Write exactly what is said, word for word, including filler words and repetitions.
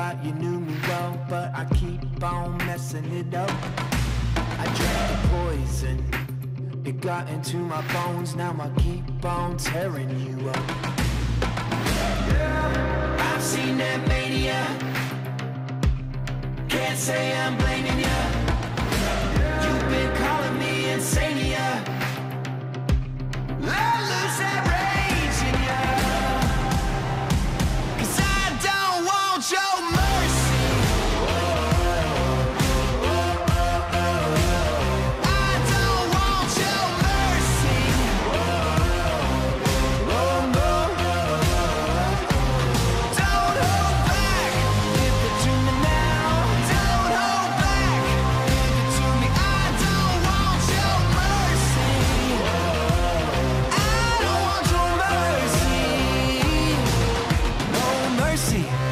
thought you knew me well, but I keep on messing it up. I drank the poison, it got into my bones. Now I keep on tearing you up. I've seen that mania, can't say I'm blaming you. You've been calling me insania. Let loose that rage in ya, 'cause I don't want your mercy. I don't want your mercy. Oh no. Don't hold back, give it to me now. Don't hold back, give it to me. I don't want your mercy. I don't want your mercy. No mercy.